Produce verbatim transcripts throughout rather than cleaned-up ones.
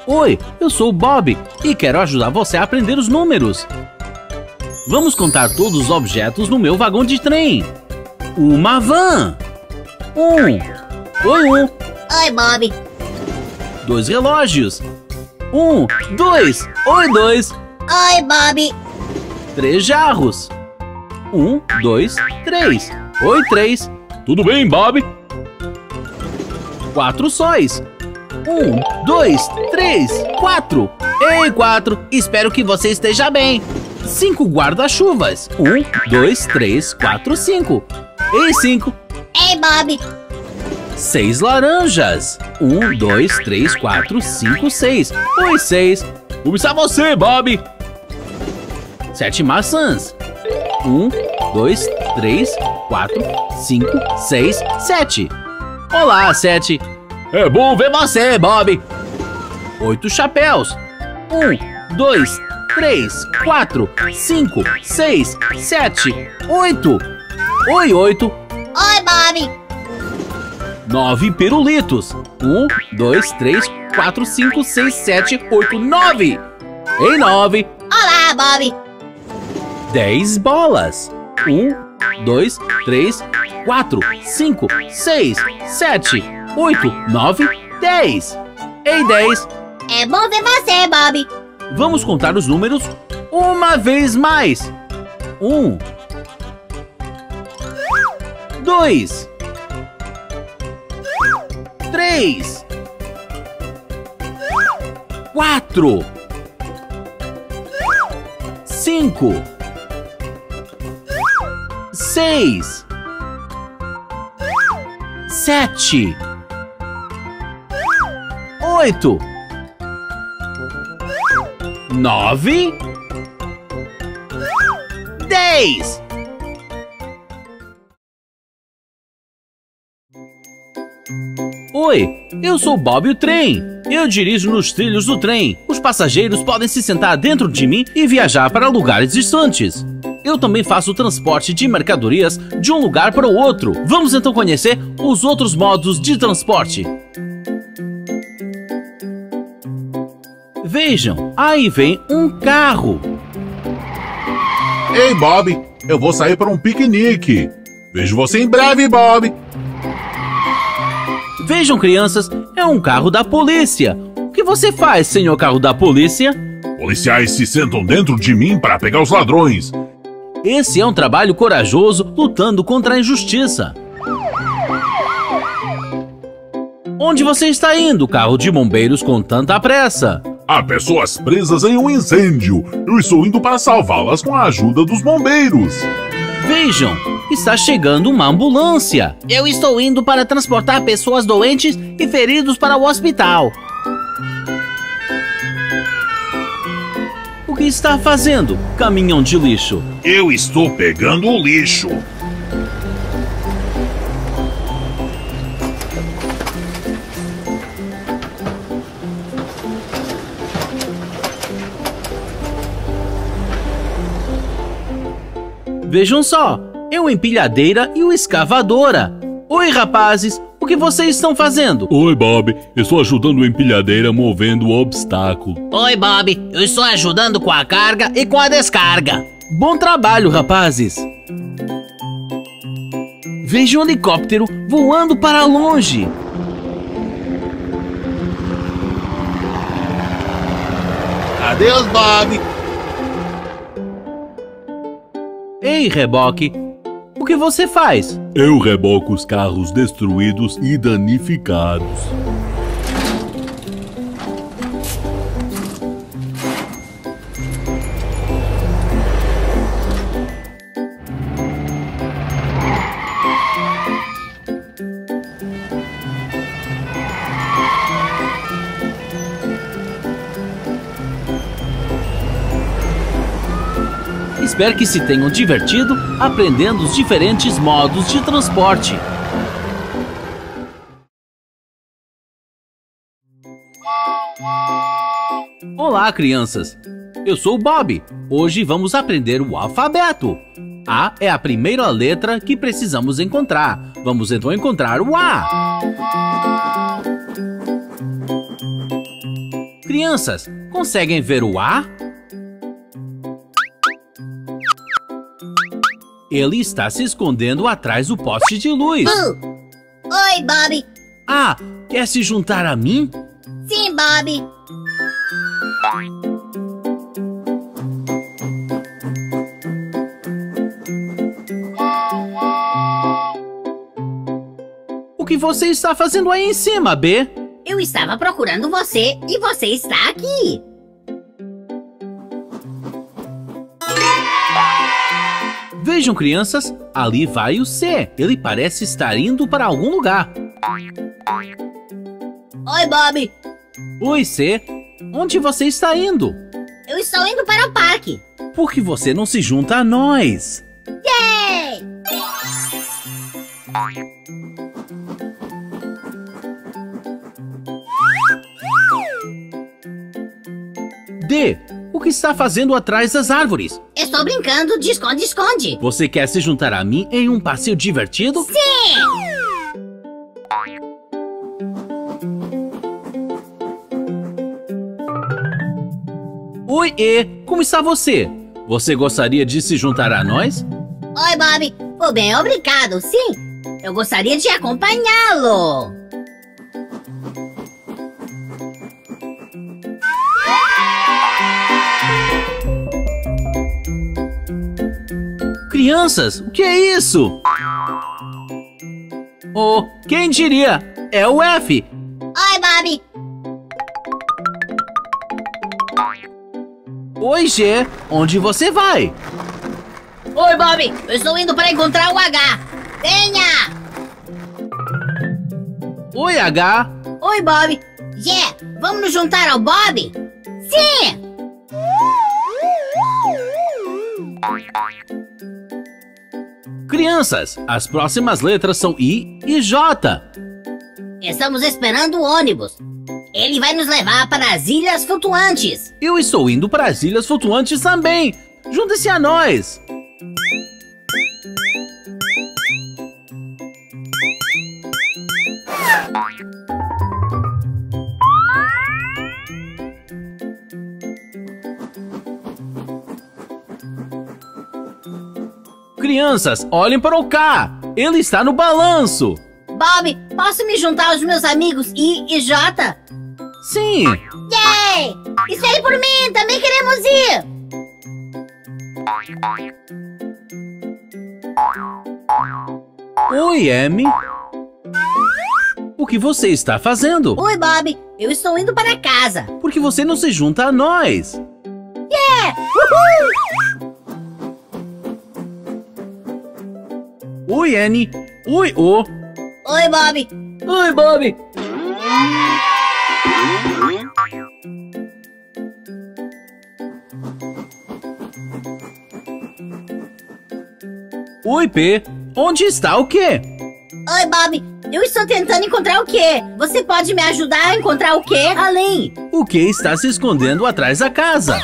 Oi, eu sou o Bob e quero ajudar você a aprender os números. Vamos contar todos os objetos no meu vagão de trem. Uma van. Um. Oi, um. Oi, Bob. Dois relógios. Um, dois. Oi, dois. Oi, Bob. Três jarros. Um, dois, três. Oi, três. Tudo bem, Bob? Quatro sóis. Um, dois, três, quatro. Ei, quatro. Espero que você esteja bem. Cinco guarda-chuvas. Um, dois, três, quatro, cinco. Ei, cinco. Ei, Bob. Seis laranjas. Um, dois, três, quatro, cinco, seis. Oi, seis. Como está você, Bob? Sete maçãs. Um, dois, três, quatro, cinco, seis, sete. Olá, sete. É bom ver você, Bob. Oito chapéus. Um, dois, três, quatro, cinco, seis, sete, oito. Oi, oito. Oi, Bob. Nove pirulitos. Um, dois, três, quatro, cinco, seis, sete, oito, nove. Ei, nove. Olá, Bob. Dez bolas. Um, dois, três, quatro, cinco, seis, sete, oito, nove, dez. Ei, dez. É bom ver você, Bob. Vamos contar os números uma vez mais. Um. Dois. Três. Quatro. Cinco. Seis. Sete. Oito. Nove. Dez. Oi, eu sou Bob o trem. Eu dirijo nos trilhos do trem. Os passageiros podem se sentar dentro de mim e viajar para lugares distantes. Eu também faço o transporte de mercadorias de um lugar para o outro. Vamos então conhecer os outros modos de transporte. Vejam, aí vem um carro. Ei, Bob, eu vou sair para um piquenique. Vejo você em breve, Bob. Vejam, crianças, é um carro da polícia. O que você faz, senhor carro da polícia? Policiais se sentam dentro de mim para pegar os ladrões. Esse é um trabalho corajoso lutando contra a injustiça. Onde você está indo, carro de bombeiros com tanta pressa? Há pessoas presas em um incêndio. Eu estou indo para salvá-las com a ajuda dos bombeiros. Vejam, está chegando uma ambulância. Eu estou indo para transportar pessoas doentes e feridos para o hospital. O que está fazendo, caminhão de lixo? Eu estou pegando o lixo. Vejam só, é uma empilhadeira e uma escavadora. Oi, rapazes, o que vocês estão fazendo? Oi, Bob, eu estou ajudando a empilhadeira movendo o obstáculo. Oi, Bob. Eu estou ajudando com a carga e com a descarga. Bom trabalho, rapazes. Veja um helicóptero voando para longe. Adeus, Bob. Ei, reboque, o que você faz? Eu reboco os carros destruídos e danificados. Espero que se tenham divertido aprendendo os diferentes modos de transporte. Olá, crianças! Eu sou o Bob. Hoje vamos aprender o alfabeto. A é a primeira letra que precisamos encontrar. Vamos então encontrar o A. Crianças, conseguem ver o A? Ele está se escondendo atrás do poste de luz. Uh. Oi, Bob. Ah, quer se juntar a mim? Sim, Bob. O que você está fazendo aí em cima, B? Eu estava procurando você e você está aqui. Vejam, crianças, ali vai o C. Ele parece estar indo para algum lugar. Oi, Bob. Oi, C. Onde você está indo? Eu estou indo para o parque. Por que você não se junta a nós? Yay! D. O que está fazendo atrás das árvores? Estou brincando de esconde-esconde. Você quer se juntar a mim em um passeio divertido? Sim! Oi, E. Como está você? Você gostaria de se juntar a nós? Oi, Bob. Vou bem, obrigado. Sim, eu gostaria de acompanhá-lo. Crianças, o que é isso? Oh, quem diria? É o F. Oi, Bob. Oi, G. Onde você vai? Oi, Bob. Eu estou indo para encontrar o H. Venha! Oi, H. Oi, Bob. G, vamos nos juntar ao Bob? Sim! Crianças, as próximas letras são I e J. Estamos esperando o ônibus. Ele vai nos levar para as Ilhas Flutuantes. Eu estou indo para as Ilhas Flutuantes também. Junte-se a nós. Crianças, olhem para o K. Ele está no balanço. Bob, posso me juntar aos meus amigos I e J? Sim. Yay! Espere por mim, também queremos ir. Oi, M. O que você está fazendo? Oi, Bob. Eu estou indo para casa. Por que você não se junta a nós? Yeah! Uhul! Oi, N. Oi, O. Oi, Bob. Oi, Bob. Oi, P. Onde está o quê? Oi, Bob. Eu estou tentando encontrar o quê? Você pode me ajudar a encontrar o quê? Além. O que está se escondendo atrás da casa?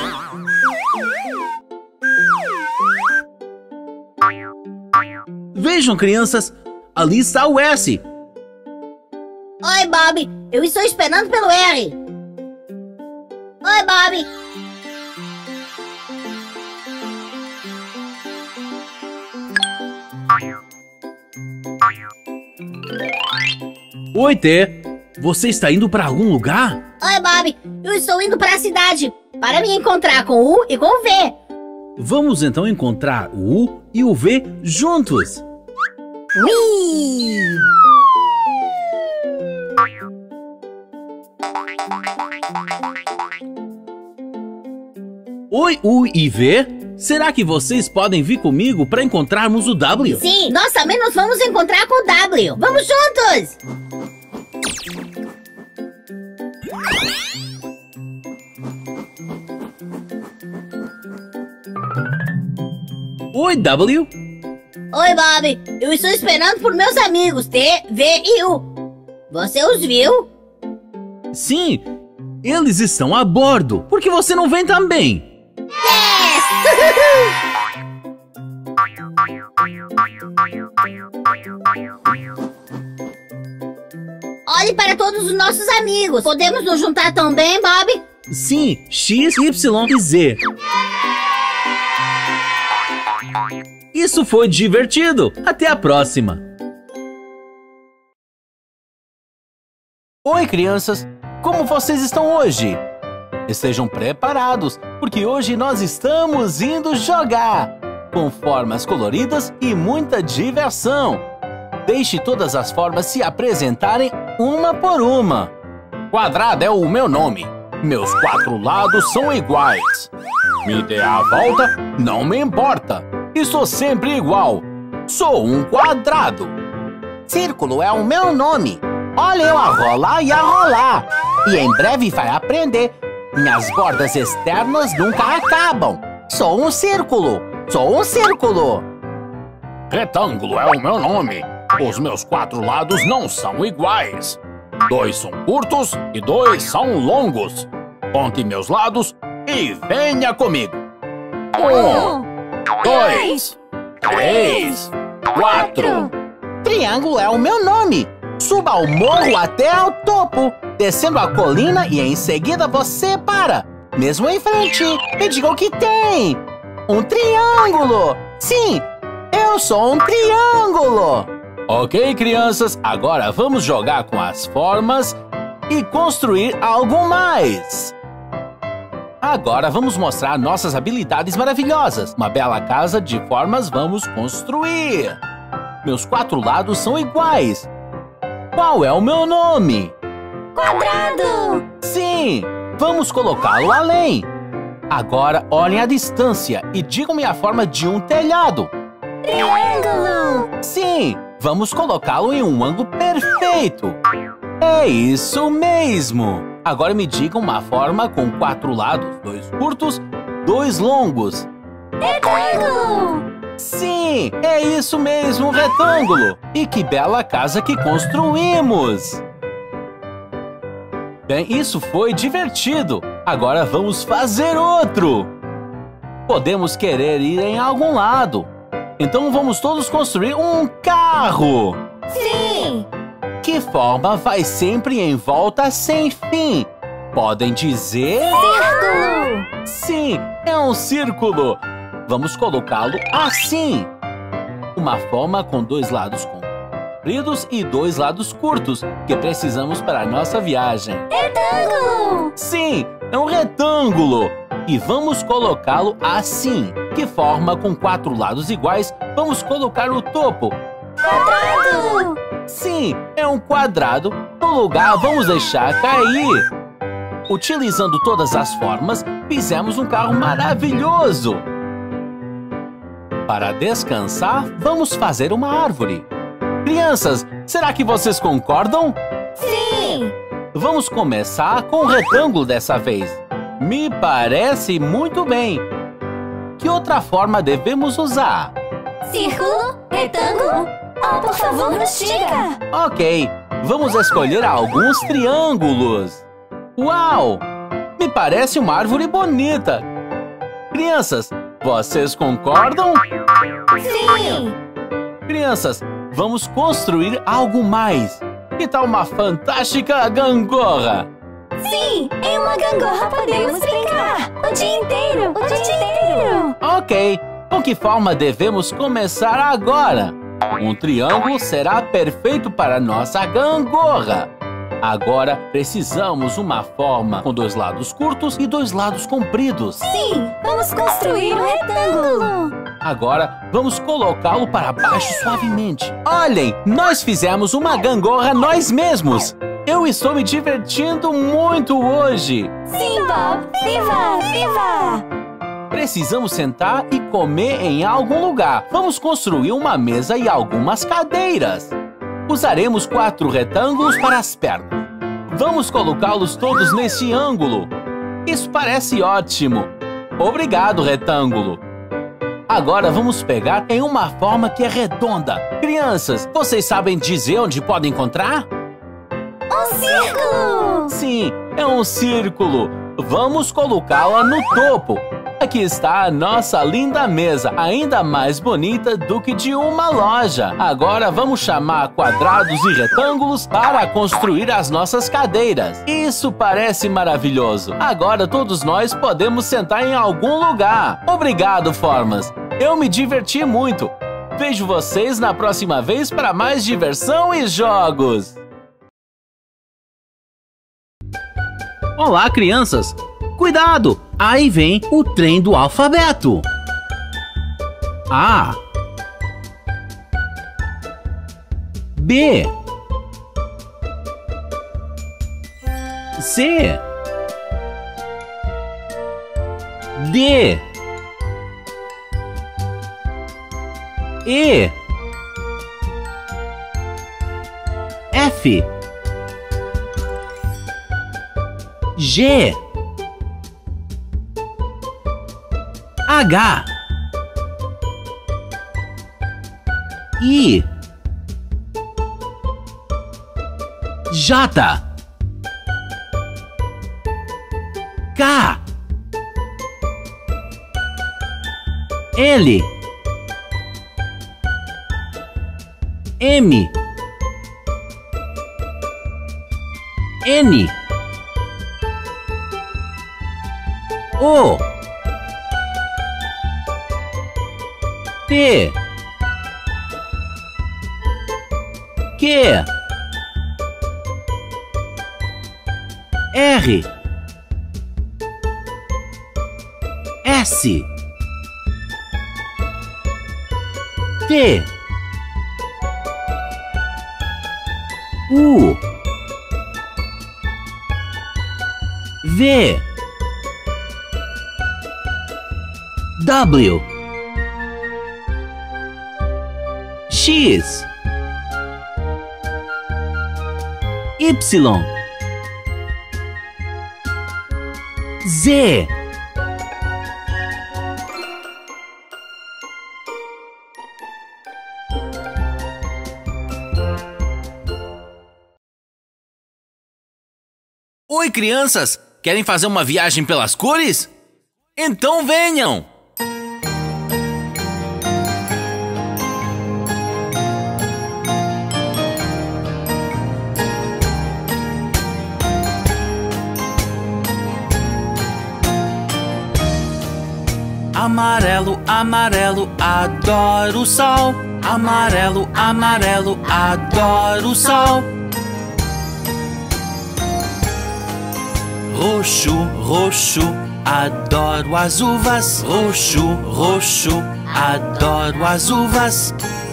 Vejam, crianças. Ali está o S. Oi, Bob. Eu estou esperando pelo R. Oi, Bob. Oi, T. Você está indo para algum lugar? Oi, Bob. Eu estou indo para a cidade para me encontrar com o U e com o V. Vamos então encontrar o U e o V juntos. Ui! Oi, U e V. Será que vocês podem vir comigo para encontrarmos o W? Sim, nós também nos vamos encontrar com o W. Vamos juntos! Oi, W. Oi, Bob. Eu estou esperando por meus amigos T, V e U. Você os viu? Sim, eles estão a bordo. Por que você não vem também? Olhe para todos os nossos amigos. Podemos nos juntar também, Bob? Sim, X, Y e Z. Isso foi divertido! Até a próxima! Oi, crianças! Como vocês estão hoje? Estejam preparados, porque hoje nós estamos indo jogar! Com formas coloridas e muita diversão! Deixe todas as formas se apresentarem uma por uma. Quadrado é o meu nome. Meus quatro lados são iguais. Me dê a volta, não me importa. Estou sempre igual. Sou um quadrado. Círculo é o meu nome. Olha eu a rolar e a rolar. E em breve vai aprender. Minhas bordas externas nunca acabam. Sou um círculo. Sou um círculo. Retângulo é o meu nome. Os meus quatro lados não são iguais. Dois são curtos e dois são longos. Conte meus lados e venha comigo. Um, dois, três, quatro. Triângulo é o meu nome. Suba o morro até ao topo, descendo a colina e em seguida você para. Mesmo em frente, me diga o que tem. Um triângulo. Sim, eu sou um triângulo. Ok, crianças, agora vamos jogar com as formas e construir algo mais. Agora vamos mostrar nossas habilidades maravilhosas. Uma bela casa de formas vamos construir. Meus quatro lados são iguais. Qual é o meu nome? Quadrado! Sim, vamos colocá-lo além. Agora olhem a distância e digam-me a forma de um telhado. Triângulo! Sim, vamos colocá-lo em um ângulo perfeito. É isso mesmo. Agora me digam uma forma com quatro lados, dois curtos, dois longos. Retângulo! Sim, é isso mesmo, um retângulo. E que bela casa que construímos. Bem, isso foi divertido. Agora vamos fazer outro. Podemos querer ir em algum lado. Então vamos todos construir um carro. Sim! Que forma vai sempre em volta sem fim? Podem dizer... Círculo! Sim, é um círculo. Vamos colocá-lo assim. Uma forma com dois lados compridos e dois lados curtos, que precisamos para a nossa viagem. Retângulo! Sim, é um retângulo. E vamos colocá-lo assim. Que forma com quatro lados iguais, vamos colocar o topo. Quadrado! Sim, é um quadrado. No lugar, vamos deixar cair. Utilizando todas as formas, fizemos um carro maravilhoso. Para descansar, vamos fazer uma árvore. Crianças, será que vocês concordam? Sim! Vamos começar com o retângulo dessa vez. Me parece muito bem. Que outra forma devemos usar? Círculo? Retângulo? Oh, por favor, nos diga! Ok, vamos escolher alguns triângulos. Uau! Me parece uma árvore bonita. Crianças, vocês concordam? Sim! Crianças, vamos construir algo mais. Que tal uma fantástica gangorra? Sim! Em uma gangorra podemos brincar! O dia inteiro! O dia inteiro! Ok, com que forma devemos começar agora? Um triângulo será perfeito para nossa gangorra. Agora precisamos uma forma com dois lados curtos e dois lados compridos. Sim! Vamos construir um retângulo! Agora vamos colocá-lo para baixo suavemente. Olhem, nós fizemos uma gangorra nós mesmos. Eu estou me divertindo muito hoje. Sim, Bob! Viva! Viva! Precisamos sentar e comer em algum lugar. Vamos construir uma mesa e algumas cadeiras. Usaremos quatro retângulos para as pernas. Vamos colocá-los todos nesse ângulo. Isso parece ótimo. Obrigado, retângulo. Agora vamos pegar em uma forma que é redonda. Crianças, vocês sabem dizer onde podem encontrar? Um círculo! Sim, é um círculo. Vamos colocá-la no topo. Aqui está a nossa linda mesa, ainda mais bonita do que de uma loja. Agora vamos chamar quadrados e retângulos para construir as nossas cadeiras. Isso parece maravilhoso. Agora todos nós podemos sentar em algum lugar. Obrigado, Formas. Eu me diverti muito. Vejo vocês na próxima vez para mais diversão e jogos. Olá, crianças! Cuidado! Aí vem o trem do alfabeto. A. B. C. D. E. F. G. H. I. J. K. L. M. N. O. P. Q. R. S. T. U. V. W. X. Y. Z. Oi, crianças! Querem fazer uma viagem pelas cores? Então venham! Amarelo, amarelo, adoro o sol. Amarelo, amarelo, adoro o sol. Roxo, roxo, adoro as uvas. Roxo, roxo, adoro as uvas.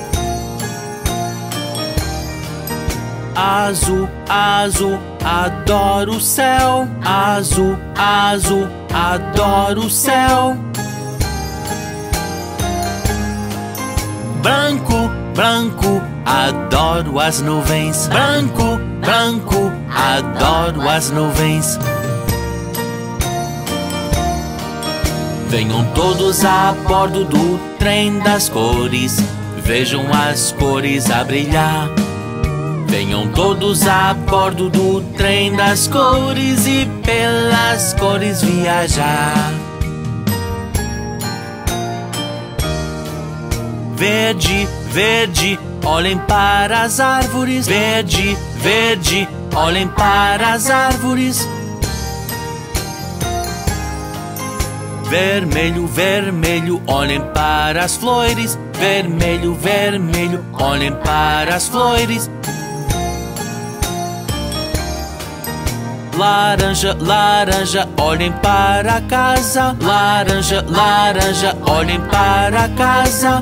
Azul, azul, adoro o céu. Azul, azul, adoro o céu. Branco, branco, adoro as nuvens. Branco, branco, adoro as nuvens. Venham todos a bordo do trem das cores. Vejam as cores a brilhar. Venham todos a bordo do trem das cores e pelas cores viajar. Verde, verde, olhem para as árvores. Verde, verde, olhem para as árvores. Vermelho, vermelho, olhem para as flores. Vermelho, vermelho, olhem para as flores. Laranja, laranja, olhem para a casa. Laranja, laranja, olhem para a casa.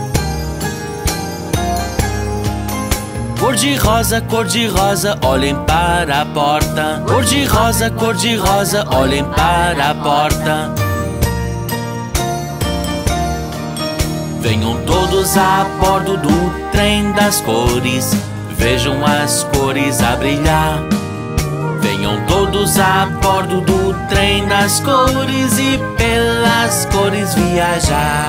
Cor de rosa, cor de rosa, olhem para a porta. Cor de rosa, cor de rosa, olhem para a porta. Venham todos a bordo do trem das cores. Vejam as cores a brilhar. Venham todos a bordo do trem das cores e pelas cores viajar.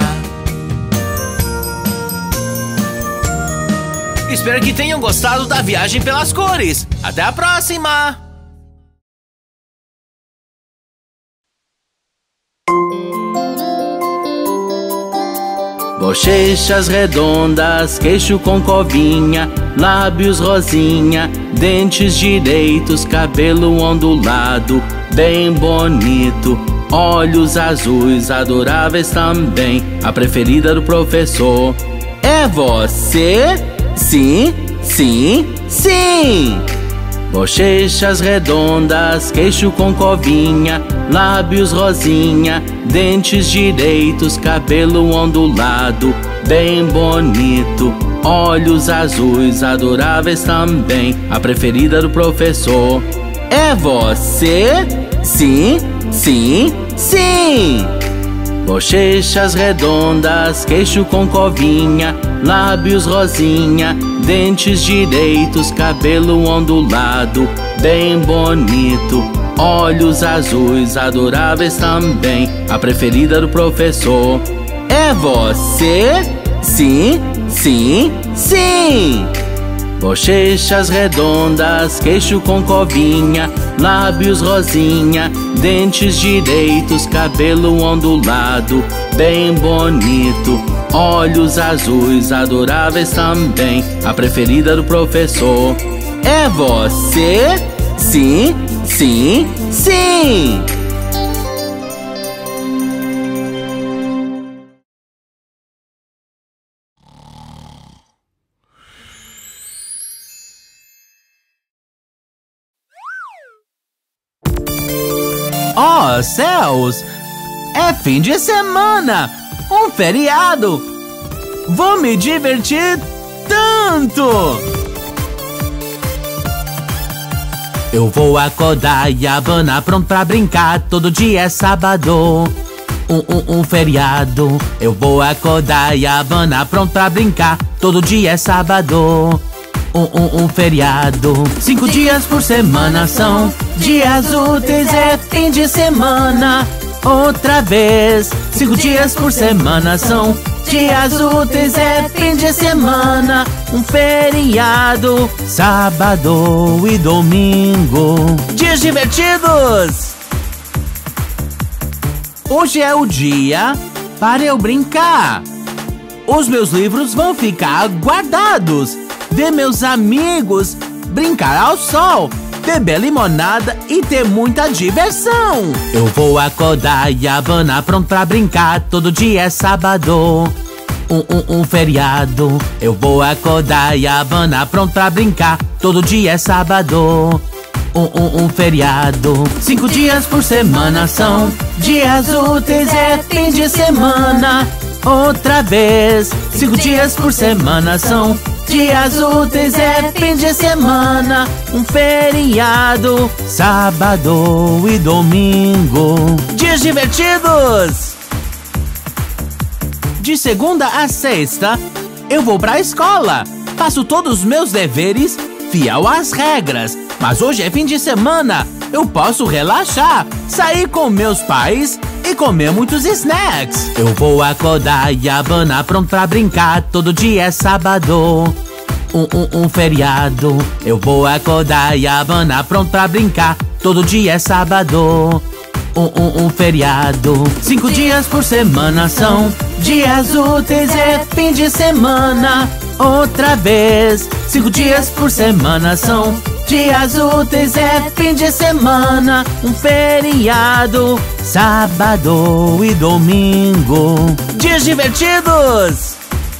Espero que tenham gostado da viagem pelas cores. Até a próxima! Bochechas redondas, queixo com covinha, lábios rosinha, dentes direitos, cabelo ondulado, bem bonito, olhos azuis, adoráveis também, a preferida do professor. É você? Sim, sim, sim! Bochechas redondas, queixo com covinha, lábios rosinha, dentes direitos, cabelo ondulado, bem bonito, olhos azuis, adoráveis também, a preferida do professor. É você? Sim, sim, sim! Bochechas redondas, queixo com covinha, lábios rosinha, dentes direitos, cabelo ondulado, bem bonito, olhos azuis, adoráveis também, a preferida do professor. É você? Sim, sim, sim! Bochechas redondas, queixo com covinha, lábios rosinha, dentes direitos, cabelo ondulado, bem bonito, olhos azuis, adoráveis também, a preferida do professor. É você? Sim, sim, sim! Oh, céus! É fim de semana! Um feriado! Vou me divertir tanto! Eu vou acordar e abanar, pronto pra brincar. Todo dia é sábado, um, um, um feriado. Eu vou acordar e abanar, pronto pra brincar. Todo dia é sábado, um, um, um feriado. Cinco dias por semana são dias úteis, é fim de semana. Outra vez, cinco dias por semana são dias úteis, é fim de semana. Um feriado, sábado e domingo. Dias divertidos! Hoje é o dia para eu brincar. Os meus livros vão ficar guardados. Ver meus amigos, brincar ao sol, beber limonada e ter muita diversão. Eu vou acordar e abanar, pronto pra brincar. Todo dia é sábado, um, um, um feriado. Eu vou acordar e abanar, pronto pra brincar. Todo dia é sábado, um, um, um feriado. Cinco dias por semana são dias úteis, é fim de semana. Outra vez, cinco dias por semana são dias úteis, é fim de semana. Um feriado, sábado e domingo. Dias divertidos! De segunda a sexta, eu vou pra escola. Faço todos os meus deveres, fiel às regras. Mas hoje é fim de semana, eu posso relaxar, sair com meus pais e comer muitos snacks. Eu vou acordar e abanar, pronto pra brincar. Todo dia é sábado, um, um, um feriado. Eu vou acordar e abanar, pronto pra brincar. Todo dia é sábado, um, um, um feriado. Cinco dias por semana são dias úteis, é fim de semana. Outra vez, cinco dias por semana são dias úteis, é fim de semana. Um feriado, sábado e domingo. Dias divertidos!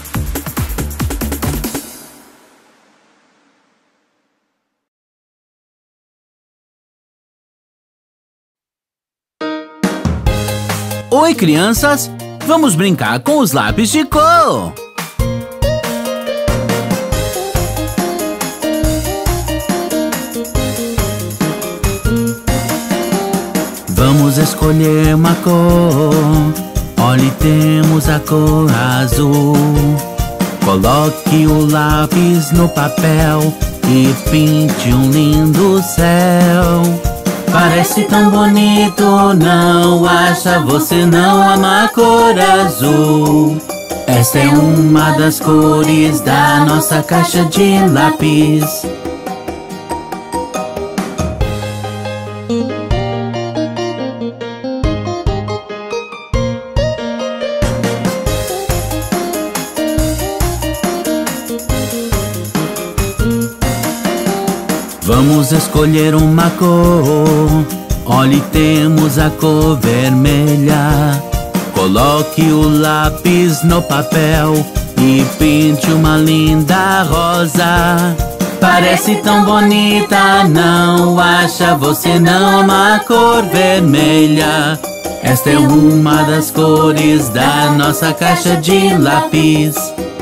Oi, crianças! Vamos brincar com os lápis de cor! Vamos escolher uma cor. Olhe, temos a cor azul. Coloque o lápis no papel e pinte um lindo céu. Parece tão bonito, não acha? Você não ama a cor azul? Esta é uma das cores da nossa caixa de lápis. escolher uma cor. Olhe, temos a cor vermelha. Coloque o lápis no papel e pinte uma linda rosa. Parece tão bonita, não acha? Você não ama a cor vermelha? Esta é uma das cores da nossa caixa de lápis.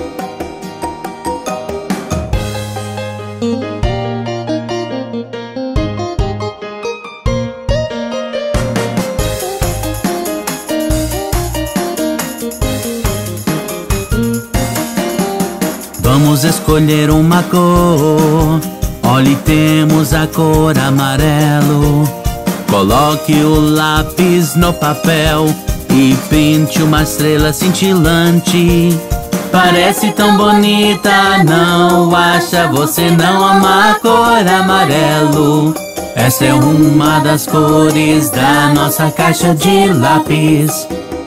Vamos escolher uma cor. Olhe, temos a cor amarelo. Coloque o lápis no papel e pinte uma estrela cintilante. Parece tão bonita, não acha? Você não ama a cor amarelo? Essa é uma das cores da nossa caixa de lápis.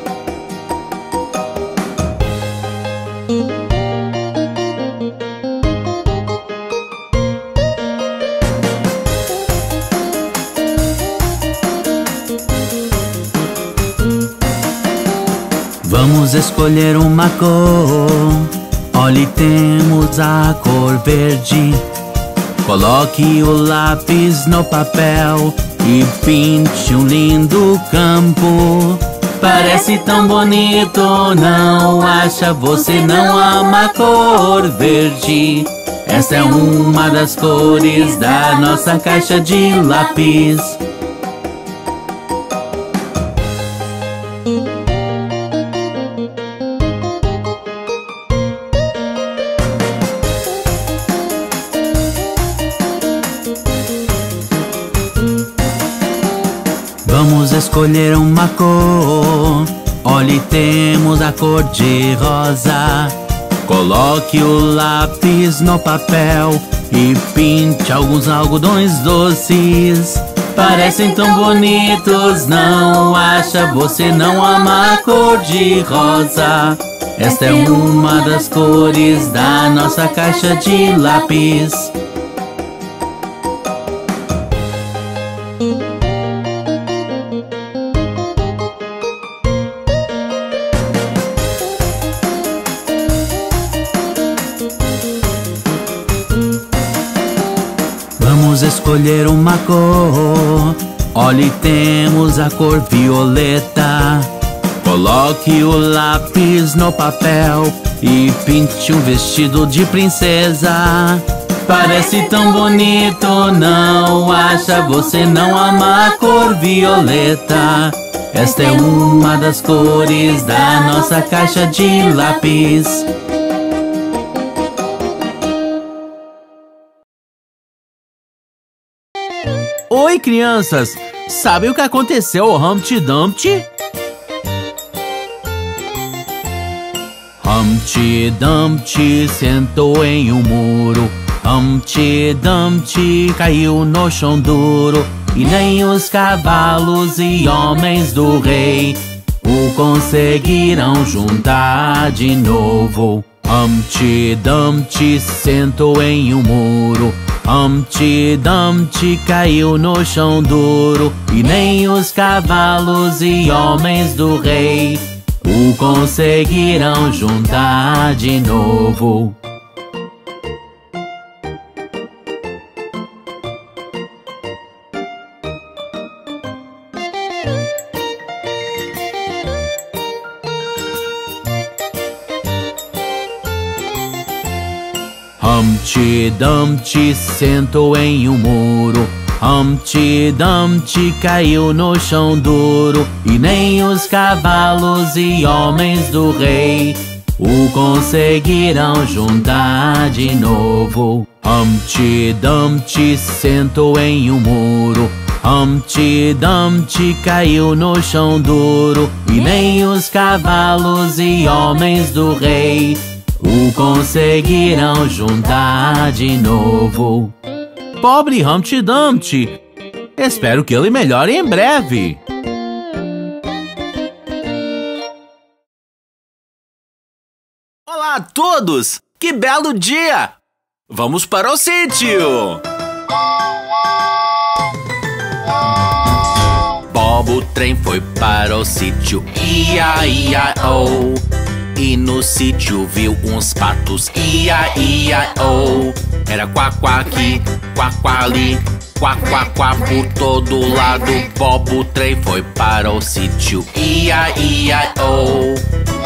Vamos escolher uma cor. Olhe, temos a cor verde. Coloque o lápis no papel e pinte um lindo campo. Parece tão bonito, não acha? Você não ama a cor verde? Essa é uma das cores da nossa caixa de lápis. Vamos escolher uma cor. Olhe, temos a cor de rosa. Coloque o lápis no papel e pinte alguns algodões doces. Parecem tão bonitos, não acha? Você não ama a cor de rosa? Esta é uma das cores da nossa caixa de lápis. Vamos escolher uma cor. Olhe, temos a cor violeta. Coloque o lápis no papel e pinte um vestido de princesa. Parece tão bonito, não acha? Você não ama a cor violeta? Esta é uma das cores da nossa caixa de lápis. Oi, crianças! Sabem o que aconteceu ao Humpty Dumpty? Humpty Dumpty sentou em um muro. Humpty Dumpty caiu no chão duro. E nem os cavalos e homens do rei o conseguiram juntar de novo. Humpty Dumpty sentou em um muro. Humpty Dumpty caiu no chão duro. E nem os cavalos e homens do rei o conseguiram juntar de novo. Humpty Dumpty sentou em um muro. Humpty Dumpty caiu no chão duro. E nem os cavalos e homens do rei o conseguiram juntar de novo. Humpty Dumpty sentou em um muro. Humpty Dumpty caiu no chão duro. E nem os cavalos e homens do rei o conseguiram juntar de novo. Pobre Humpty Dumpty! Espero que ele melhore em breve. Olá a todos! Que belo dia! Vamos para o sítio! Bob o trem foi para o sítio, ia, ia, oh. E no sítio viu uns patos, ia, ia, oh. Era quá, quá aqui, quá, quá ali, quá, quá, quá por todo lado. Bob o trem foi para o sítio, ia, ia, oh.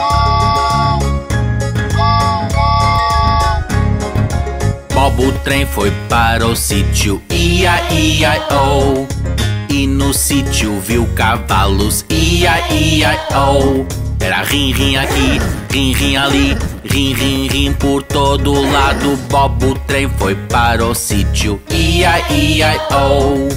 Bob o trem foi para o sítio, ia, ia, oh. E no sítio viu cavalos, ia, ia, oh. Era rim, rim aqui, rim, rim ali, rim, rim, rim por todo lado. Bob o trem foi para o sítio, ia, ia, oh.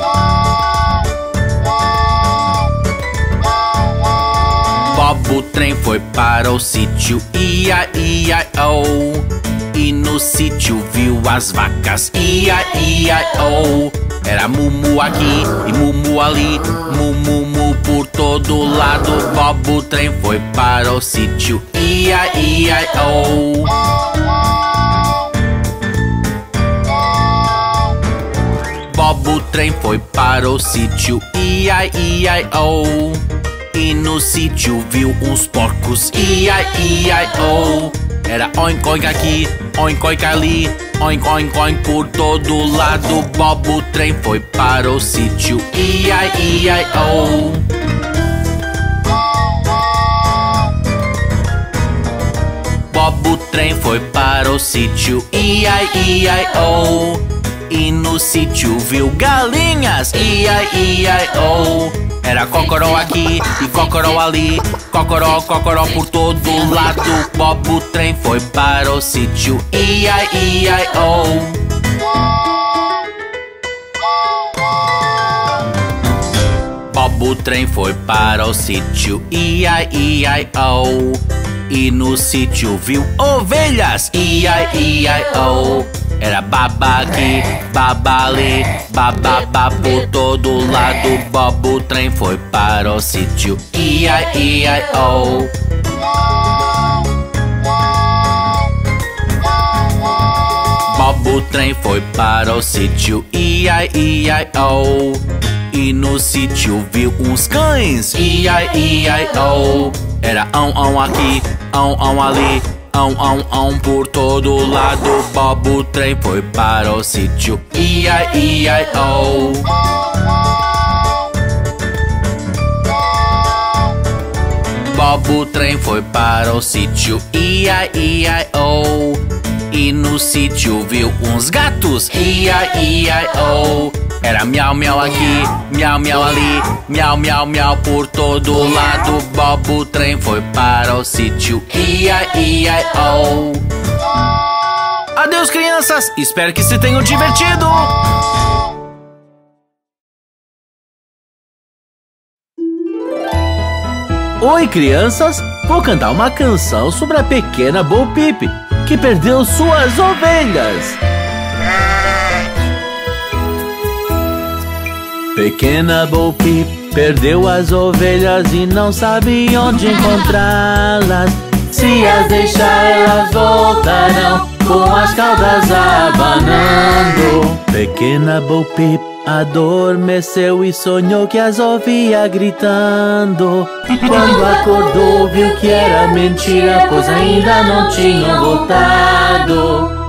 Bob o trem foi para o sítio, ia, ia, oh. E no sítio viu as vacas, ia, ia, oh. Era mumu aqui e mumu ali, mumu, mu por todo lado. Bob o trem foi para o sítio, ia, ia, oh. Bob o trem foi para o sítio, ia, ia, oh. E no sítio viu uns porcos, ia, ia, oh. Era oink, oink aqui, oink, oink ali, oink, oink, oink por todo lado. Bob o trem foi para o sítio, ia, ia, oh. Bob o trem foi para o sítio, ia, ia, oh. E no sítio viu galinhas, ia, ia, oh. Era cocoró aqui e cocoró ali, cocoró, cocoró por todo lado. Bob o trem foi para o sítio, ia, ia, oh. Bob o trem foi para o sítio, ia, ia, oh. E no sítio viu ovelhas, ia, ia, oh. Era baba aqui, baba ali, bababa por todo lado. Bob o trem foi para o sítio, ia, ia, oh. Bob o trem foi para o sítio, ia, ia, oh. E no sítio viu uns cães, ia, ia, oh. Era ão, ão aqui, ão, ão ali, ão, ão, ão por todo lado. Bob o trem foi para o sítio, ia, ia, oh. Bob o trem foi para o sítio, ia, ia, oh. E no sítio viu uns gatos, ia, ia, oh. Era miau, miau aqui, miau, miau ali, miau, miau, miau por todo lado. Bob o trem foi para o sítio, ia, ia, oh. Adeus, crianças! Espero que se tenham divertido! Oi, crianças! Vou cantar uma canção sobre a pequena Bo Peep, que perdeu suas ovelhas. Pequena Bo Peep perdeu as ovelhas e não sabe onde encontrá-las. Se as deixar, elas voltarão com as caudas abanando. Pequena Bo Peep adormeceu e sonhou que as ouvia gritando. Quando acordou, viu que era mentira, pois ainda não tinham voltado.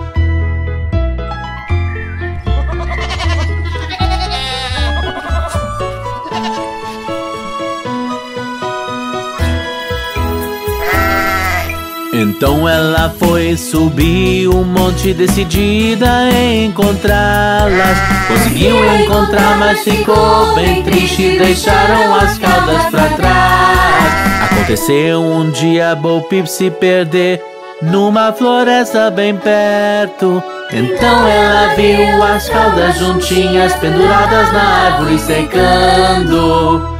Então ela foi subir um monte decidida em encontrá-las. Conseguiu encontrar, mas ficou bem triste, deixaram as caudas pra trás. Aconteceu um dia Bo Peep se perder numa floresta bem perto. Então ela viu as caudas juntinhas penduradas na árvore secando.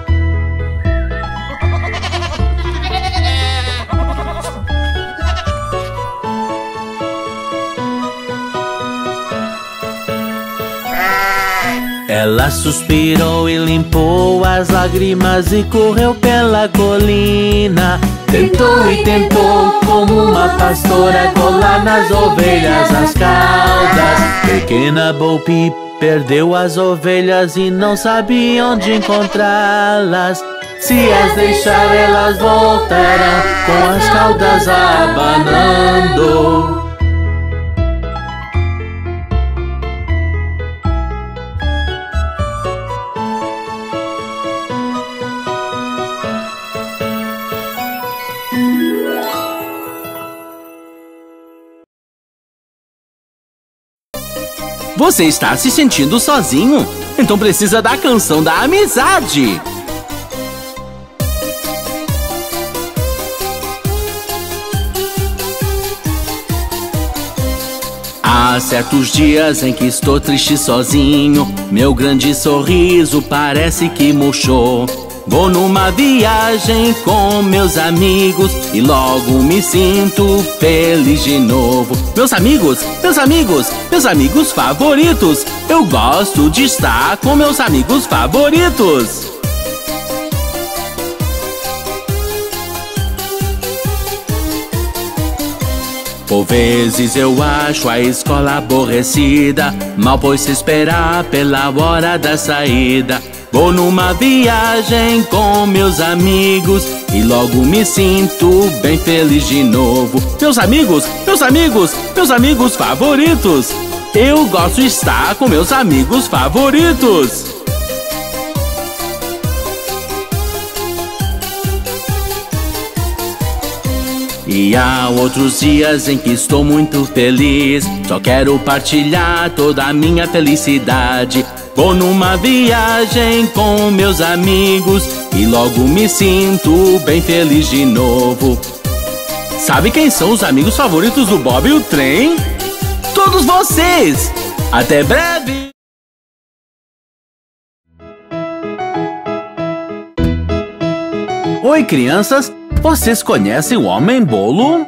Ela suspirou e limpou as lágrimas e correu pela colina. Tentou e tentou, como uma pastora, colar nas ovelhas as caudas. Pequena Bo Peep perdeu as ovelhas e não sabe onde encontrá-las. Se as deixar, elas voltarão com as caudas abanando. Você está se sentindo sozinho? Então precisa da canção da amizade. Há certos dias em que estou triste sozinho. Meu grande sorriso parece que murchou. Vou numa viagem com meus amigos e logo me sinto feliz de novo. Meus amigos, meus amigos, meus amigos favoritos. Eu gosto de estar com meus amigos favoritos. Por vezes eu acho a escola aborrecida, mal posso esperar pela hora da saída. Vou numa viagem com meus amigos e logo me sinto bem feliz de novo. Meus amigos, meus amigos, meus amigos favoritos. Eu gosto de estar com meus amigos favoritos. E há outros dias em que estou muito feliz. Só quero partilhar toda a minha felicidade. Vou numa viagem com meus amigos e logo me sinto bem feliz de novo. Sabe quem são os amigos favoritos do Bob e o Trem? Todos vocês! Até breve! Oi, crianças! Vocês conhecem o Homem-Bolo?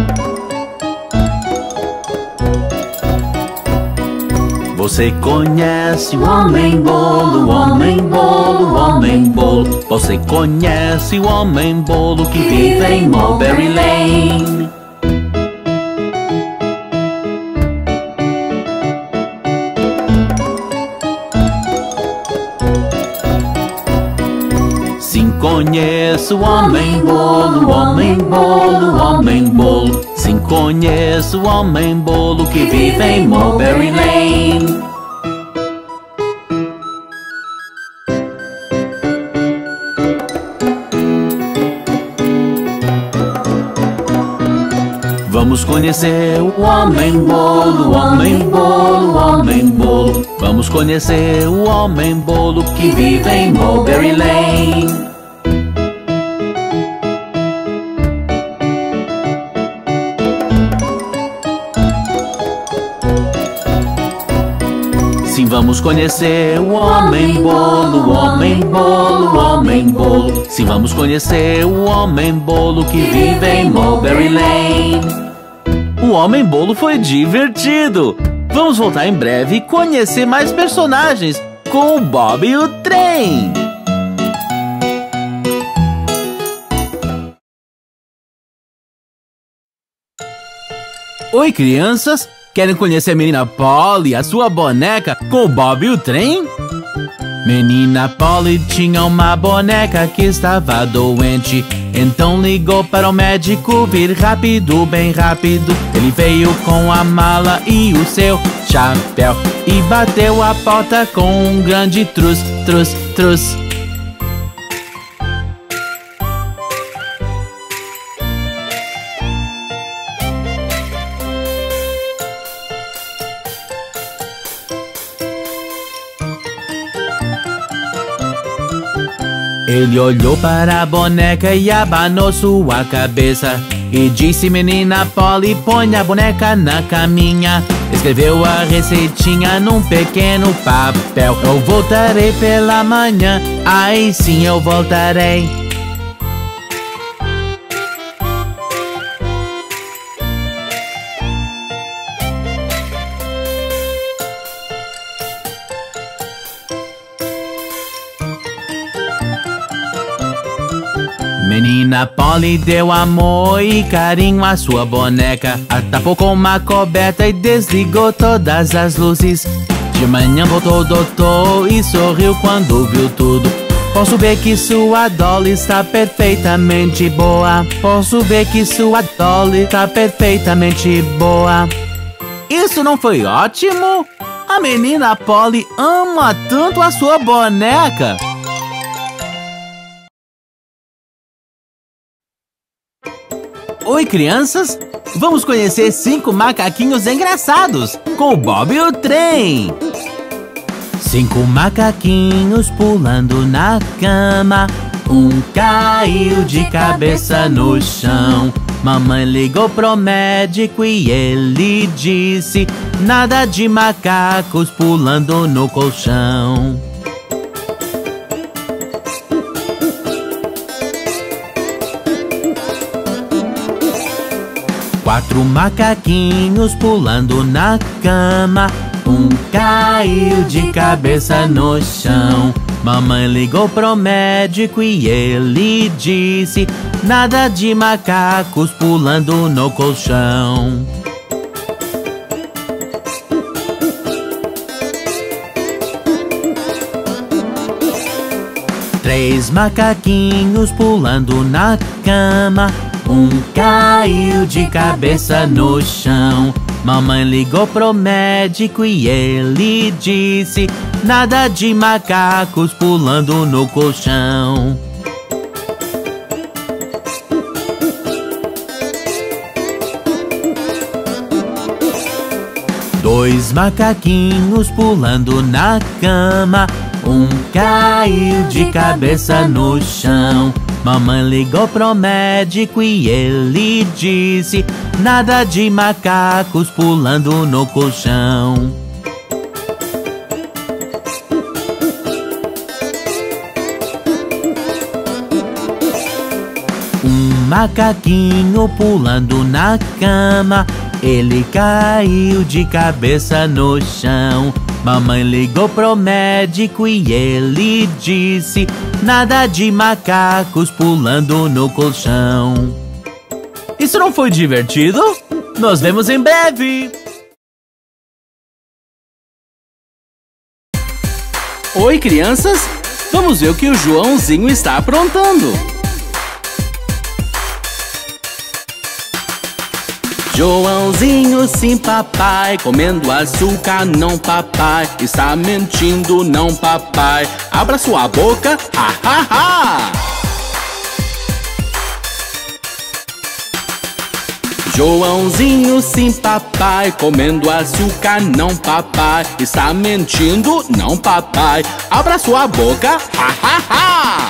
Você conhece o Homem-Bolo, Homem-Bolo, Homem-Bolo. Você conhece o Homem-Bolo que vive em Mulberry Lane. Sim, conheço o Homem-Bolo, Homem-Bolo, Homem-Bolo. Sim, conheço o Homem-Bolo que vive em Mulberry Lane. Vamos conhecer o Homem-Bolo, Homem-Bolo, Homem-Bolo. Vamos conhecer o Homem-Bolo que vive em Mulberry Lane. Sim, vamos conhecer o Homem-Bolo, Homem-Bolo, Homem-Bolo. Sim, vamos conhecer o Homem-Bolo que vive em Mulberry Lane. O Homem-Bolo foi divertido. Vamos voltar em breve e conhecer mais personagens com o Bob e o Trem. Oi, crianças! Querem conhecer a menina Polly, a sua boneca, com o Bob e o Trem? Menina Polly tinha uma boneca que estava doente. Então ligou para o médico vir rápido, bem rápido. Ele veio com a mala e o seu chapéu e bateu a porta com um grande trus, trus, trus. Ele olhou para a boneca e abanou sua cabeça e disse: menina Polly, põe a boneca na caminha. Escreveu a receitinha num pequeno papel. Eu voltarei pela manhã, aí sim eu voltarei. Menina Polly deu amor e carinho à sua boneca. A tapou com uma coberta e desligou todas as luzes. De manhã voltou o doutor e sorriu quando viu tudo. Posso ver que sua Dolly está perfeitamente boa. Posso ver que sua Dolly está perfeitamente boa. Isso não foi ótimo? A menina Polly ama tanto a sua boneca. Oi, crianças! Vamos conhecer cinco macaquinhos engraçados com o Bob e o Trem. Cinco macaquinhos pulando na cama. Um caiu de cabeça no chão. Mamãe ligou pro médico e ele disse: nada de macacos pulando no colchão. Quatro macaquinhos pulando na cama. Um caiu de cabeça no chão. Mamãe ligou pro médico e ele disse: nada de macacos pulando no colchão. Três macaquinhos pulando na cama. Um caiu de cabeça no chão. Mamãe ligou pro médico e ele disse: nada de macacos pulando no colchão. Dois macaquinhos pulando na cama. Um caiu de cabeça no chão. Mamãe ligou pro médico e ele disse: nada de macacos pulando no colchão. Um macaquinho pulando na cama. Ele caiu de cabeça no chão. Mamãe ligou pro médico e ele disse: nada de macacos pulando no colchão. Isso não foi divertido? Nos vemos em breve! Oi, crianças! Vamos ver o que o Joãozinho está aprontando. Joãozinho, sim, papai, comendo açúcar, não, papai. Está mentindo, não, papai. Abra sua boca, ha, ha, ha! Joãozinho, sim, papai, comendo açúcar, não, papai. Está mentindo, não, papai. Abra sua boca, ha, ha, ha!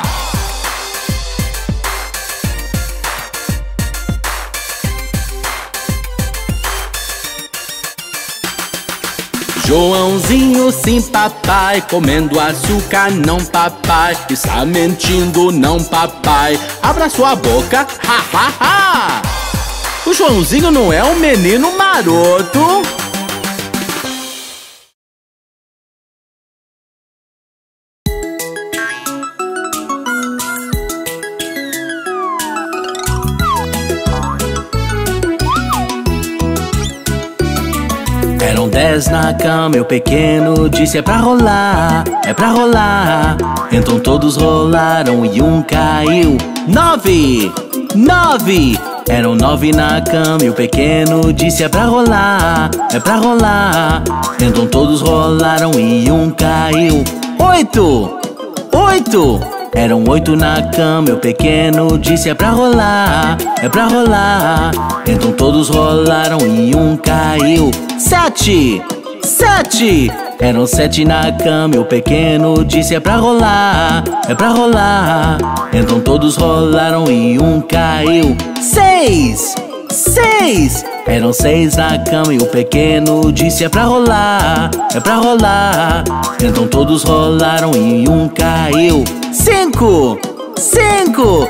Joãozinho, sim, papai, comendo açúcar, não, papai. Está mentindo, não, papai. Abra sua boca, ha, ha, ha! O Joãozinho não é um menino maroto? Eram dez na cama e o pequeno disse: é pra rolar, é pra rolar. Então todos rolaram e um caiu. Nove! Nove! Eram nove na cama e o pequeno disse: é pra rolar, é pra rolar. Então todos rolaram e um caiu. Oito! Oito! Eram oito na cama e o pequeno disse: é pra rolar, é pra rolar. Então todos rolaram e um caiu. Sete! Sete! Eram sete na cama e o pequeno disse: é pra rolar, é pra rolar. Então todos rolaram e um caiu. Seis! Seis! Eram seis na cama e o pequeno disse: é pra rolar, é pra rolar. Então todos rolaram e um caiu. Cinco! Cinco!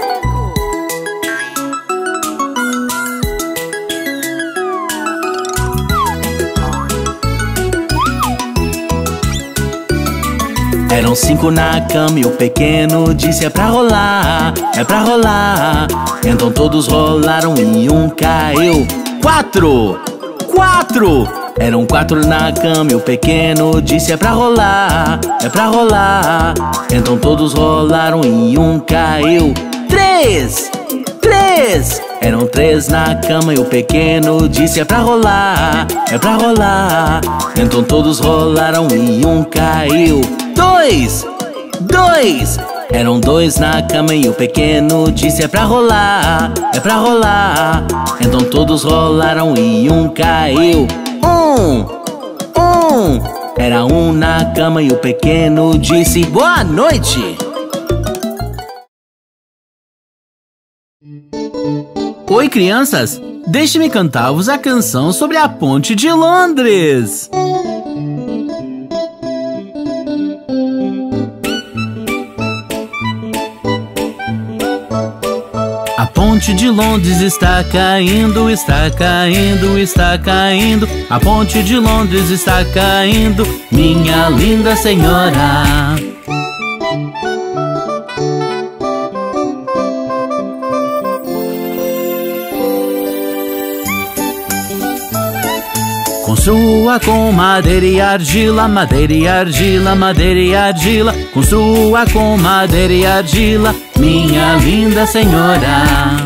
Eram cinco na cama e o pequeno disse: é pra rolar, é pra rolar. Então todos rolaram e um caiu. Quatro! Quatro! Eram quatro na cama e o pequeno disse: é pra rolar, é pra rolar. Então todos rolaram e um caiu. Três! Três! Eram três na cama e o pequeno disse: é pra rolar, é pra rolar. Então todos rolaram e um caiu. Dois! Dois! Eram dois na cama e o pequeno disse: é pra rolar, é pra rolar. Então todos rolaram e um caiu. Um! Um! Era um na cama e o pequeno disse: boa noite! Oi, crianças! Deixe-me cantar-vos a canção sobre a Ponte de Londres. A Ponte de Londres está caindo, está caindo, está caindo. A Ponte de Londres está caindo, minha linda senhora. Construa com madeira e argila, madeira e argila, madeira e argila. Construa com madeira e argila, minha linda senhora.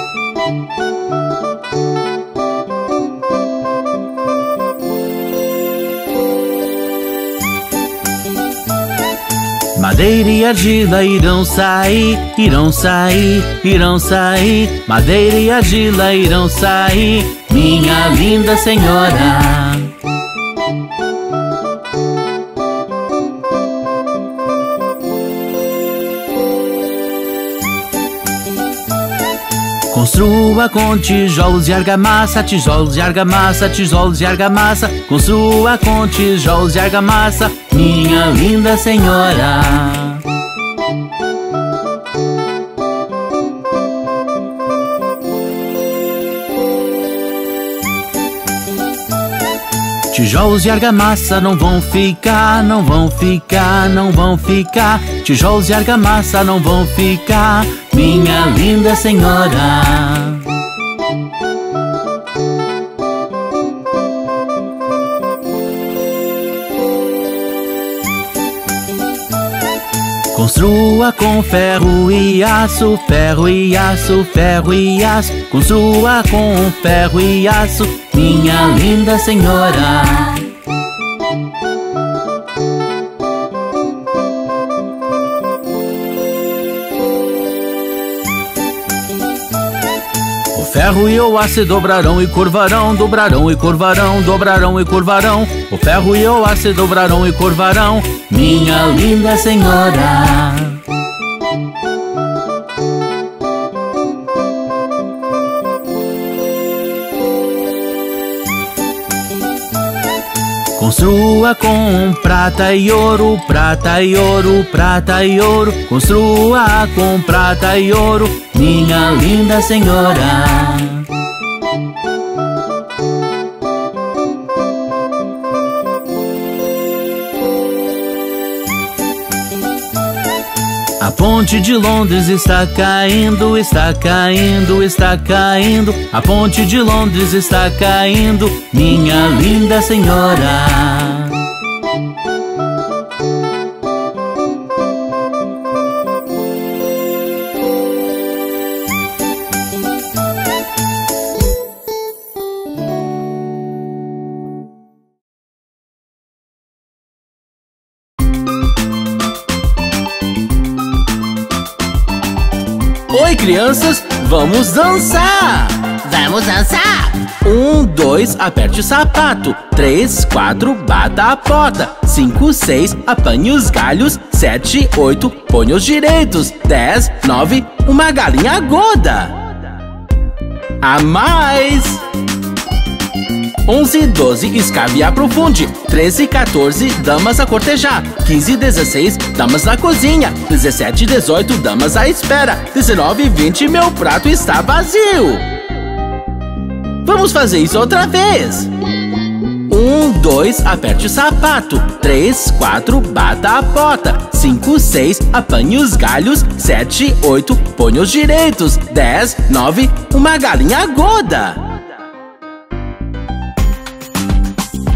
Madeira e argila irão sair, irão sair, irão sair. Madeira e argila irão sair, minha linda senhora. Construa com tijolos e argamassa, tijolos e argamassa, tijolos e argamassa. Construa com tijolos e argamassa, minha linda senhora. Tijolos e argamassa não vão ficar, não vão ficar, não vão ficar. Tijolos e argamassa não vão ficar, minha linda senhora. Construa com ferro e aço, ferro e aço, ferro e aço. Construa com ferro e aço, minha linda senhora. O ferro e o aço se dobrarão e curvarão, dobrarão e curvarão, dobrarão e curvarão. O ferro e o aço se dobrarão e curvarão, minha linda senhora. Construa com prata e ouro, prata e ouro, prata e ouro. Construa com prata e ouro, minha linda senhora. A Ponte de Londres está caindo, está caindo, está caindo. A Ponte de Londres está caindo, minha linda senhora. Oi, crianças, vamos dançar! Vamos dançar! Um, dois, aperte o sapato. Três, quatro, bata a porta. Cinco, seis, apanhe os galhos. Sete, oito, põe os direitos. Dez, nove, uma galinha gorda. A mais! Onze, doze, escave e aprofunde. Treze, quatorze, damas a cortejar. Quinze, dezesseis, damas na cozinha. Dezessete, dezoito, damas à espera. Dezenove, vinte, meu prato está vazio. Vamos fazer isso outra vez. Um, dois, aperte o sapato. Três, quatro, bata a porta. Cinco, seis, apanhe os galhos. Sete, oito, põe os direitos. Dez, nove, uma galinha gorda.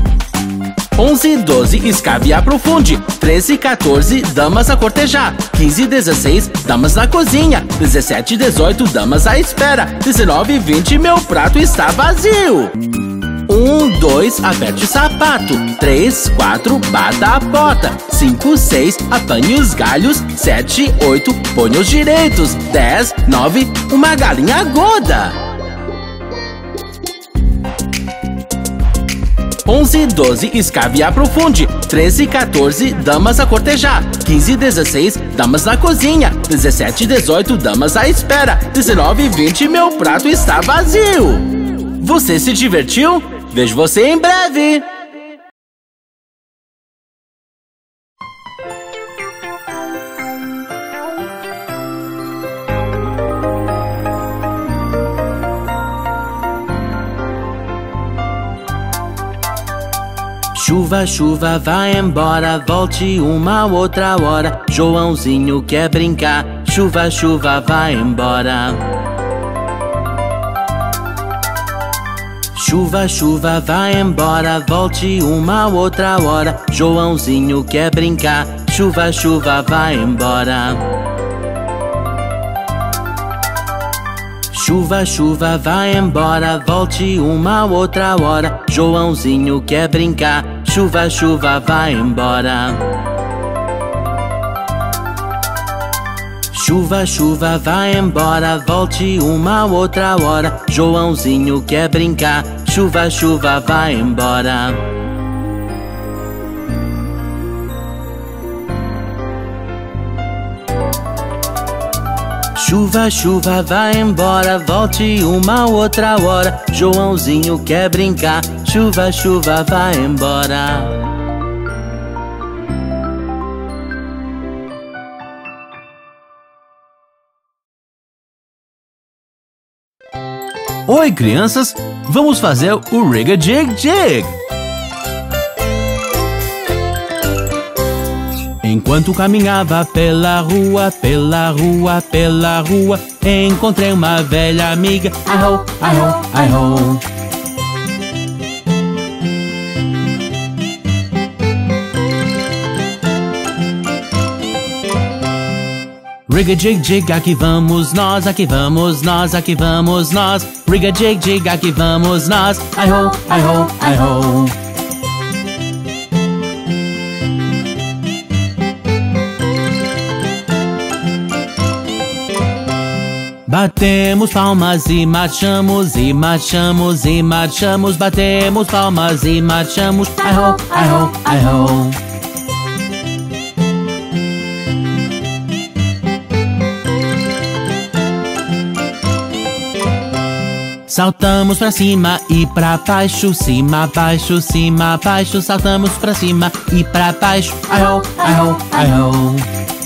onze e doze, escave e aprofunde. treze e quatorze, damas a cortejar. quinze e dezesseis, damas na cozinha. dezessete e dezoito, damas à espera. dezenove e vinte, meu prato está vazio. um, dois, aperte o sapato. três, quatro, bata a bota. cinco, seis, apanhe os galhos. sete, oito, ponha os direitos. dez, nove, uma galinha gorda. onze e doze, escave e aprofunde. treze e quatorze, damas a cortejar. quinze e dezesseis, damas na cozinha. dezessete e dezoito, damas à espera. dezenove e vinte, meu prato está vazio. Você se divertiu? Vejo você em breve! Chuva, chuva, vai embora, volte uma outra hora. Joãozinho quer brincar. Chuva, chuva, vai embora. Chuva, chuva, vai embora, volte uma outra hora. Joãozinho quer brincar. Chuva, chuva, vai embora. Chuva, chuva, vai embora, volte uma outra hora. Joãozinho quer brincar. Chuva, chuva, vai embora. Chuva, chuva, vai embora, volte uma outra hora. Joãozinho quer brincar. Chuva, chuva, vai embora. Chuva, chuva, vai embora, volte uma outra hora. Joãozinho quer brincar. Chuva, chuva, vai embora. Oi, crianças! Vamos fazer o Rig-a-Jig-Jig! Enquanto caminhava pela rua, pela rua, pela rua, encontrei uma velha amiga. Ai-ho, ai-ho, ai-ho. Rig-a-jig-jig, aqui vamos nós, aqui vamos nós, aqui vamos nós. Rig-a-jig-jig, aqui vamos nós. Ai-ho, ai-ho, ai-ho. Batemos palmas e marchamos, e marchamos, e marchamos. Batemos palmas e marchamos. Ai-ho, ai-ho, ai-ho. Saltamos pra cima e pra baixo, cima, baixo, cima, baixo. Saltamos pra cima e pra baixo. Ai-ho, ai-ho, ai-ho.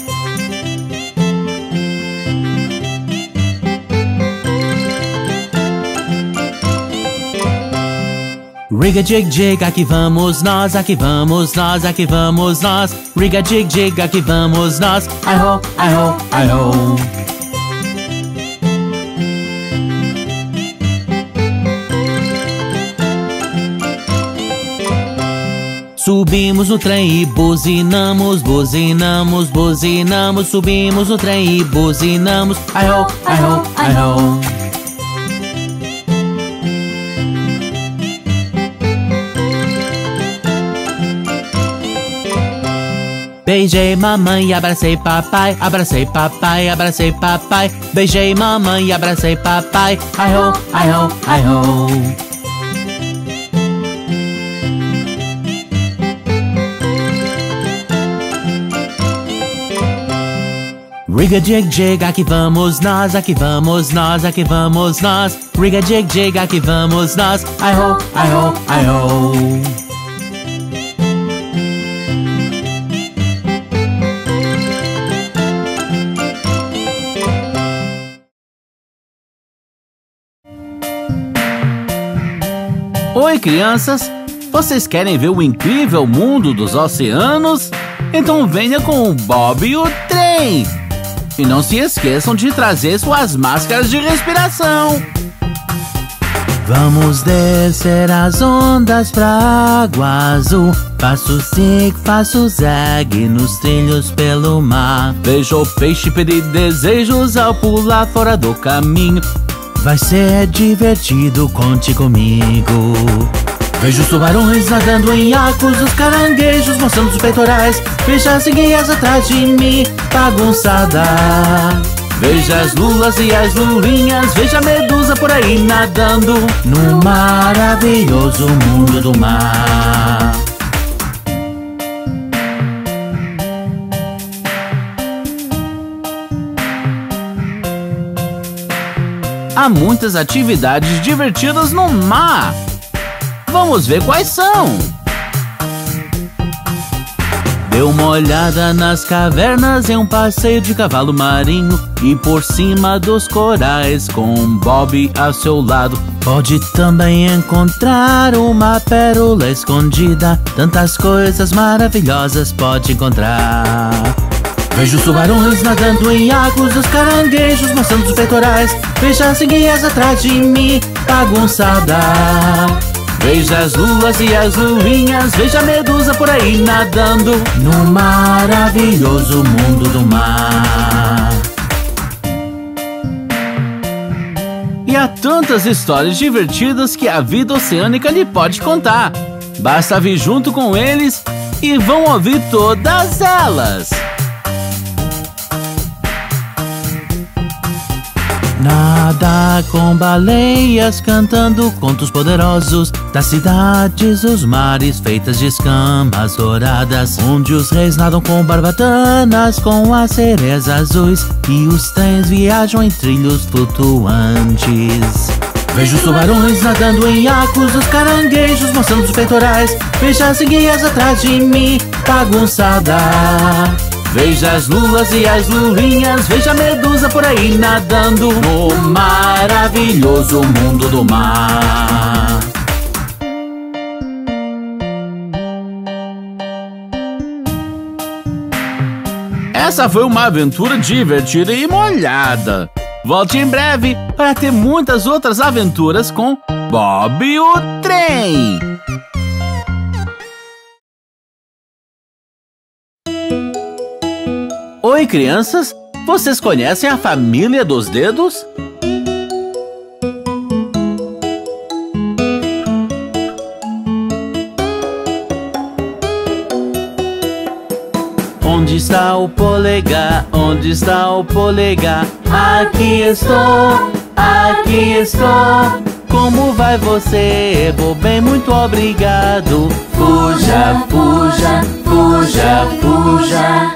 Rig-a-jig-jig, aqui vamos nós, aqui vamos nós, aqui vamos nós. Rig-a-jig-jig, aqui vamos nós. Ai-ho, ai-ho, ai-ho. Subimos no trem e buzinamos, buzinamos, buzinamos. Subimos no trem e buzinamos. Ai-ho, ai-ho, ai-ho. Beijei mamãe e abracei papai, abracei papai, abracei papai. Beijei mamãe e abracei papai. Ai-ho, ai-ho, ai-ho. Rig-a-jig-jig, aqui vamos nós, aqui vamos nós, aqui vamos nós. Rig-a-jig-jig, aqui vamos nós. Ai-ho, ai-ho, ai-ho. Oi, crianças! Vocês querem ver o incrível mundo dos oceanos? Então venha com o Bob e o trem! E não se esqueçam de trazer suas máscaras de respiração! Vamos descer as ondas pra água azul. Faço zig, faço zag nos trilhos pelo mar. Vejo o peixe pedir desejos ao pular fora do caminho. Vai ser divertido, conte comigo. Vejo os tubarões nadando em arcos, os caranguejos mostrando os peitorais. Veja as enguias atrás de mim, bagunçada. Veja as lulas e as lulinhas, veja a medusa por aí nadando no maravilhoso mundo do mar. Há muitas atividades divertidas no mar. Vamos ver quais são. Dê uma olhada nas cavernas em um passeio de cavalo marinho e por cima dos corais com Bob ao seu lado. Pode também encontrar uma pérola escondida. Tantas coisas maravilhosas pode encontrar. Vejo os tubarões nadando em arcos, os caranguejos mostrando os peitorais. Veja as enguias atrás de mim, bagunçada. Veja as lulas e as lulinhas, veja a medusa por aí nadando no maravilhoso mundo do mar. E há tantas histórias divertidas que a vida oceânica lhe pode contar. Basta vir junto com eles e vão ouvir todas elas. Nada com baleias cantando contos poderosos das cidades, os mares feitas de escamas douradas, onde os reis nadam com barbatanas com as sereias azuis e os trens viajam em trilhos flutuantes. Vejo os tubarões nadando em arcos, os caranguejos mostrando os peitorais. Veja as enguias atrás de mim, bagunçada. Veja as lulas e as lulinhas, veja a medusa por aí nadando no maravilhoso mundo do mar. Essa foi uma aventura divertida e molhada. Volte em breve para ter muitas outras aventuras com Bob o Trem. Oi, crianças! Vocês conhecem a família dos dedos? Onde está o polegar? Onde está o polegar? Aqui estou, aqui estou. Como vai você? Vou bem, muito obrigado. Fuja, fuja, fuja, fuja.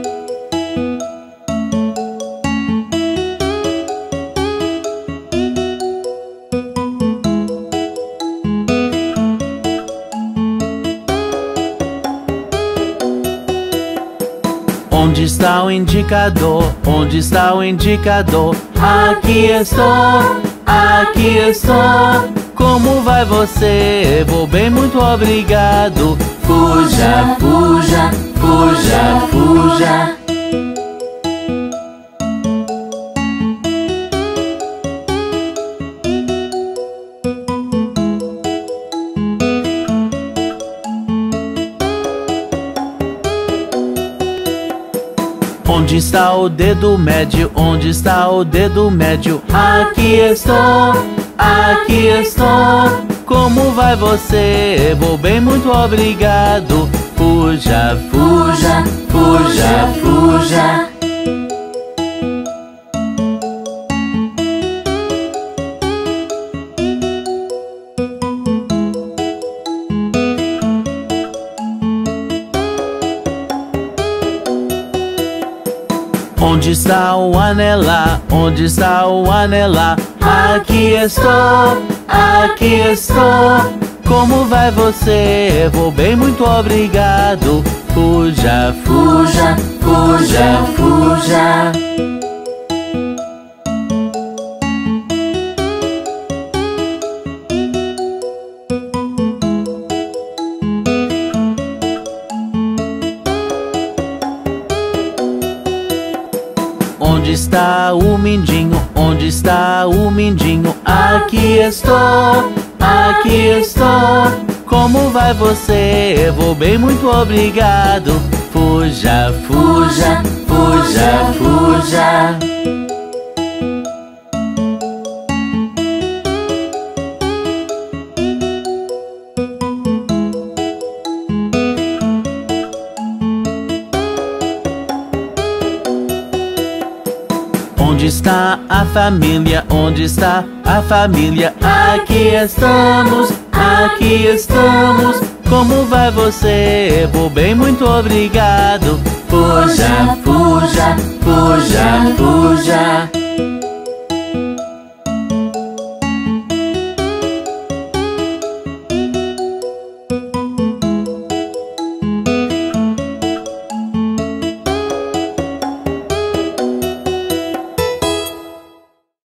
Onde está o indicador? Onde está o indicador? Aqui estou, aqui estou. Como vai você? Vou bem, muito obrigado. Fuja, fuja, fuja, fuja. Onde está o dedo médio? Onde está o dedo médio? Aqui estou, aqui estou. Como vai você? Vou bem, muito obrigado. Fuja, fuja, fuja, fuja. Onde está o anelar? Onde está o anelar? Aqui estou, aqui estou. Como vai você? Vou bem, muito obrigado. Fuja, fuja, fuja, fuja. Onde está o mindinho? Onde está o mindinho? Aqui estou, aqui estou. Como vai você? Vou bem, muito obrigado. Fuja, fuja, fuja, fuja. Onde está a família? Onde está a família? Aqui estamos, aqui estamos. Como vai você? Vou bem, muito obrigado. Fuja, fuja, fuja, fuja.